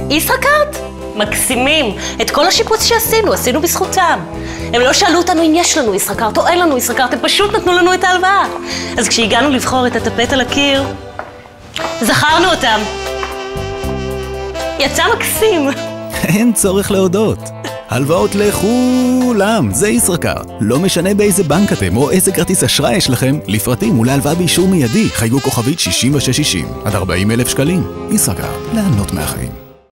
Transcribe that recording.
ישראכרט? מקסימים. את כל השיפוץ עשינו בזכותם. הם לא שאלו אותנו אם יש לנו ישראכרט או אין לנו ישראכרט, הם פשוט נתנו לנו את ההלוואה. אז כשהגענו לבחור את הטפט על הקיר, זכרנו אותם. יצא מקסים. אין צורך להודות. הלוואות לכולם, זה ישראכרט. לא משנה באיזה בנק אתם או איזה כרטיס אשראי יש לכם, לפרטים ולהלוואה באישור מיידי, חייגו כוכבית 6660 עד 40,000 שקלים. ישראכרט, ליהנות מהחיים.